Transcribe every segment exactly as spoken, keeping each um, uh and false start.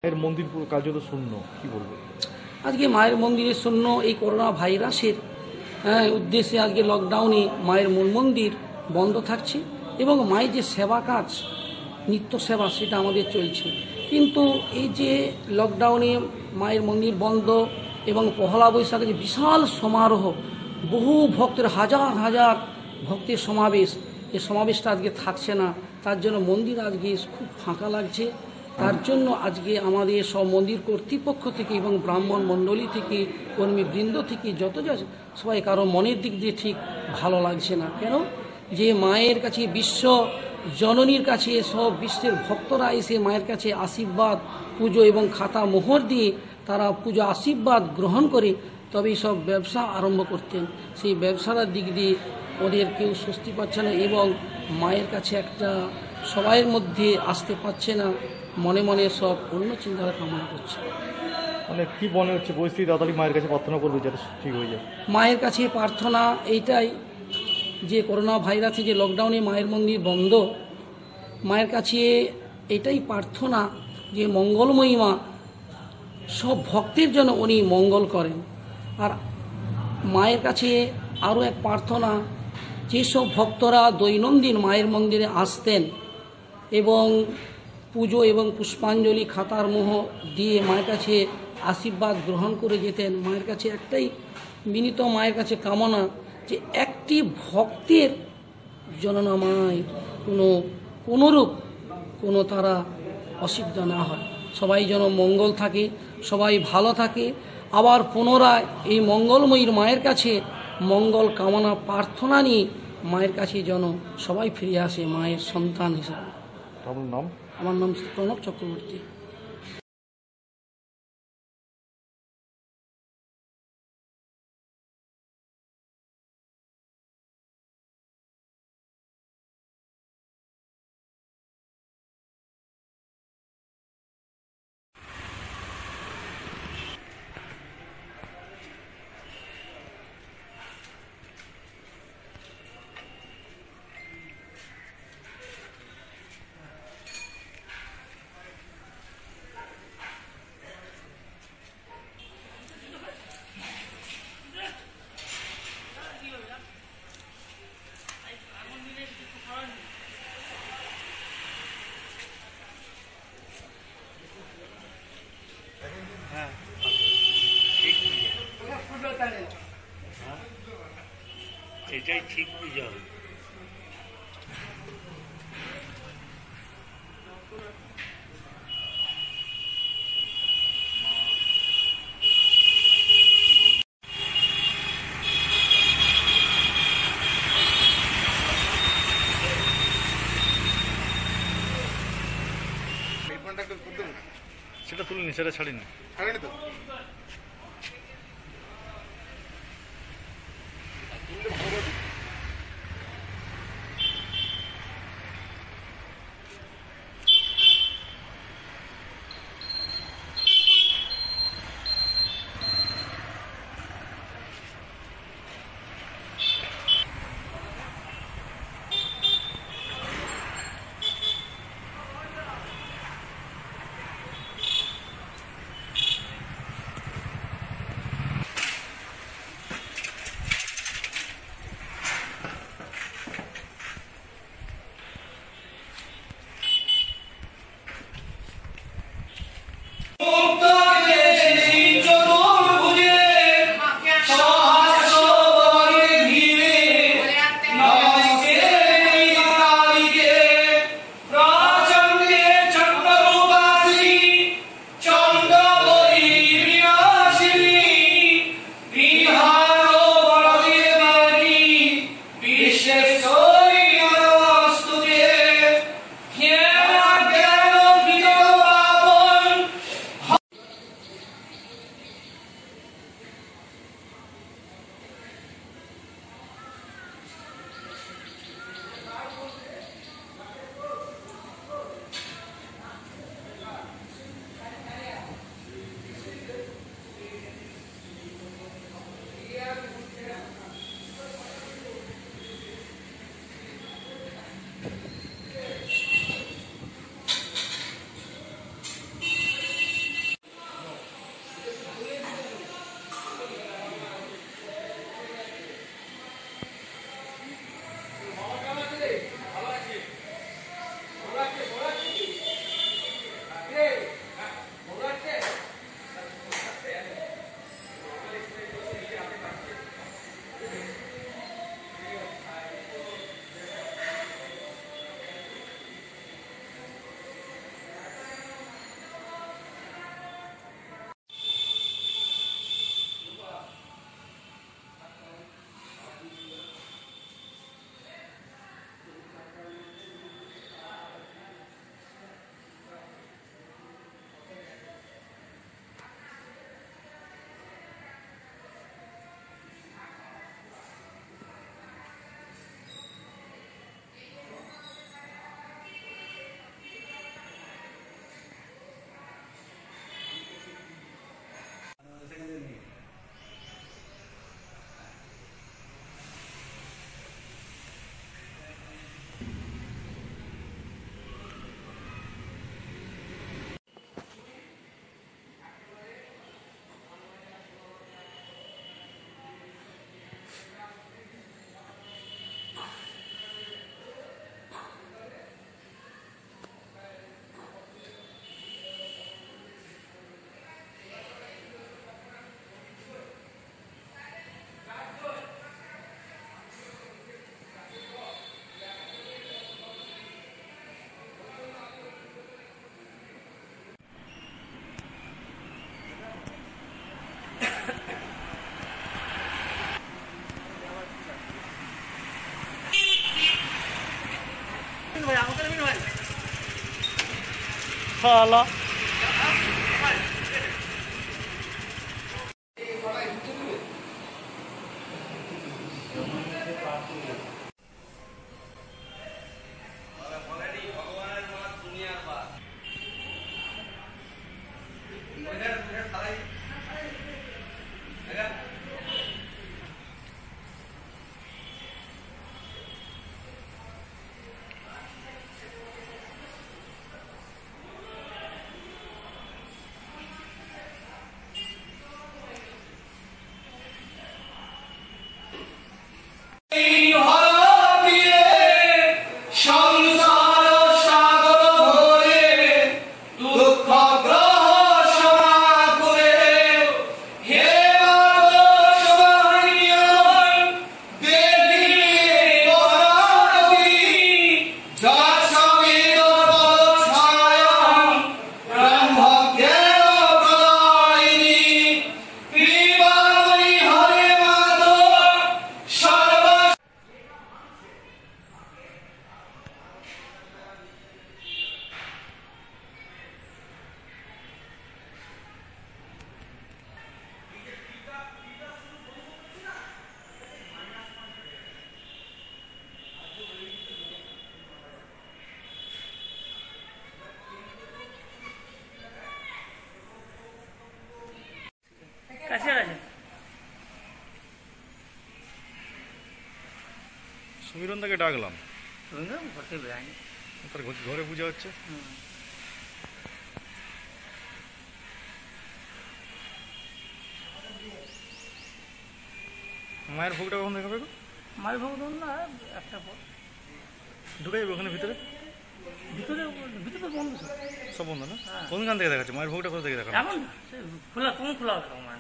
এর মন্দির পুরো কার্যত শূন্য, কি বলবো? আজকে মায়ের মন্দিরে শূন্য এই করোনা ভাইরাসের উদ্দেশ্যে আজকে লকডাউনে মায়ের মূল মন্দির বন্ধ থাকছে এবং মায়ের যে সেবা কাজ নিত্য সেবা সেটা আমাদের চলছে। কিন্তু এই যে লকডাউনে মায়ের মন্দির বন্ধ এবং পহেলা বৈশাখে যে বিশাল সমারোহ, বহু ভক্তের হাজার হাজার ভক্তের সমাবেশ, এই সমাবেশটা আজকে থাকছে না। তার জন্য মন্দির আজকে খুব ফাঁকা লাগছে। তার জন্য আজকে আমাদের সব মন্দির কর্তৃপক্ষ থেকে এবং ব্রাহ্মণ মণ্ডলী থেকে কর্মীবৃন্দ থেকে যত যা সবাই কারো মনের দিক দিয়ে ঠিক ভালো লাগছে না। কেন যে মায়ের কাছে বিশ্ব জননীর কাছে সব বিশ্বের ভক্তরা এসে মায়ের কাছে আশীর্বাদ পুজো এবং খাতা মোহর দিয়ে তারা পুজো আশীর্বাদ গ্রহণ করে তবেই সব ব্যবসা আরম্ভ করতেন। সেই ব্যবসার দিক দিয়ে ওদের কেউ স্বস্তি পাচ্ছে না এবং মায়ের কাছে একটা সবাইয়ের মধ্যে আসতে পারছে না, মনে মনে সব অন্য চিন্তাধারা কামনা করছে। মানে কি মনে হচ্ছে পরিস্থিতি তাড়াতাড়ি মায়ের কাছে প্রার্থনা করবে যাতে ঠিক হয়ে যায়? মায়ের কাছে প্রার্থনা এইটাই যে করোনা ভাইরাসে যে লকডাউনে মায়ের মন্দির বন্ধ, মায়ের কাছে এটাই প্রার্থনা যে মঙ্গলময়ী মা সব ভক্তের জন্য উনি মঙ্গল করেন। আর মায়ের কাছে আরও এক প্রার্থনা, যেসব ভক্তরা দৈনন্দিন মায়ের মন্দিরে আসতেন এবং পুজো এবং পুষ্পাঞ্জলি খাতার মোহ দিয়ে মায়ের কাছে আশীর্বাদ গ্রহণ করে যেতেন, মায়ের কাছে একটাই বিনীত মায়ের কাছে কামনা যে একটি ভক্তের জননা মায় কোনো কোনোরূপ কোনো তারা অসুবিধা না হয়, সবাই যেন মঙ্গল থাকে, সবাই ভালো থাকে। আবার পুনরায় এই মঙ্গলময়ীর মায়ের কাছে মঙ্গল কামনা প্রার্থনা নিয়ে মায়ের কাছে যেন সবাই ফিরে আসে মায়ের সন্তান হিসাবে। আমার নাম আমার নাম প্রণব চক্রবর্তী। এটাই ঠিক পূজা। সেটা তুলিনি, সেটা ছাড়িনি। ছাড়েনি তো। শালা সুমিরনদাকে ডাকলাম, তার ঘরে পূজা হচ্ছে। মায়ের ভোগটা কখন দেখাবে? মায়ের ভোগ ধরুন না একটা পর ঢুকে যাবে ওখানে ভিতরে? ভিতরে ভিতরে বন্ধ সব বন্ধ না? কোনখান থেকে দেখাচ্ছে মায়ের ভোগটা? কোথা থেকে দেখাচ্ছে? এমন খোলা, কোন খোলা হবে মায়ের?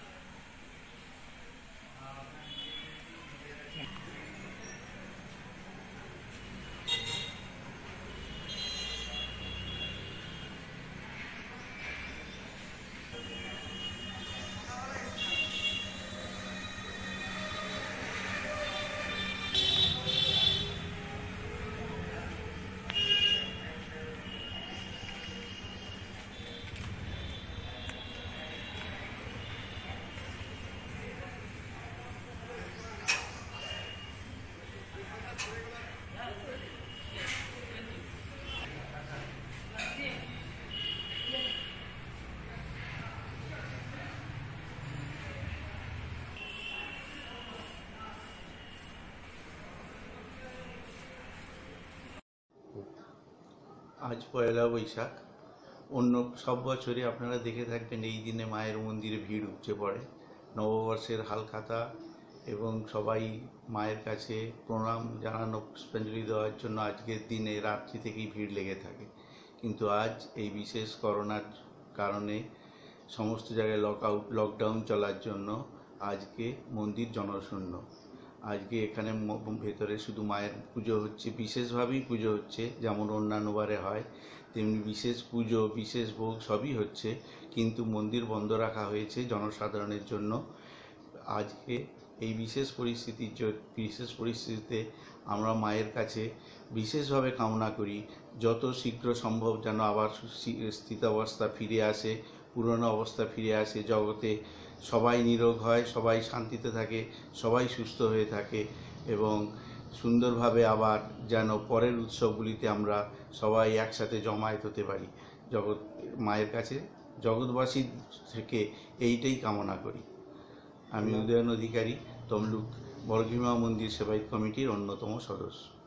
আজ পয়লা বৈশাখ। অন্য সব বছরই আপনারা দেখে থাকবেন এই দিনে মায়ের মন্দিরে ভিড় উপচে পড়ে। নববর্ষের হালখাতা এবং সবাই মায়ের কাছে প্রণাম জানানো, পুষ্পাঞ্জলি দেওয়ার জন্য আজকের দিনে রাত্রি থেকেই ভিড় লেগে থাকে। কিন্তু আজ এই বিশেষ করোনার কারণে সমস্ত জায়গায় লক আউট লকডাউন চলার জন্য আজকে মন্দির জনশূন্য। আজকে এখানে ভেতরে শুধু মায়ের পুজো হচ্ছে, বিশেষভাবেই পুজো হচ্ছে, যেমন অন্যান্যবারে হয় তেমনি বিশেষ পুজো, বিশেষ ভোগ সবই হচ্ছে, কিন্তু মন্দির বন্ধ রাখা হয়েছে জনসাধারণের জন্য। আজকে এই বিশেষ পরিস্থিতির বিশেষ পরিস্থিতিতে আমরা মায়ের কাছে বিশেষভাবে কামনা করি যত শীঘ্র সম্ভব যেন আবার স্থিতাবস্থা ফিরে আসে, পুরনো অবস্থা ফিরে আসে, জগতে সবাই নিরোগ হয়, সবাই শান্তিতে থাকে, সবাই সুস্থ হয়ে থাকে এবং সুন্দরভাবে আবার যেন পরের উৎসবগুলিতে আমরা সবাই একসাথে জমায়েত হতে পারি। জগৎ মায়ের কাছে জগৎবাসী থেকে এইটাই কামনা করি। আমি উদয়ন অধিকারী, তমলুক বর্গভীমা মন্দির সেবায়িত কমিটির অন্যতম সদস্য।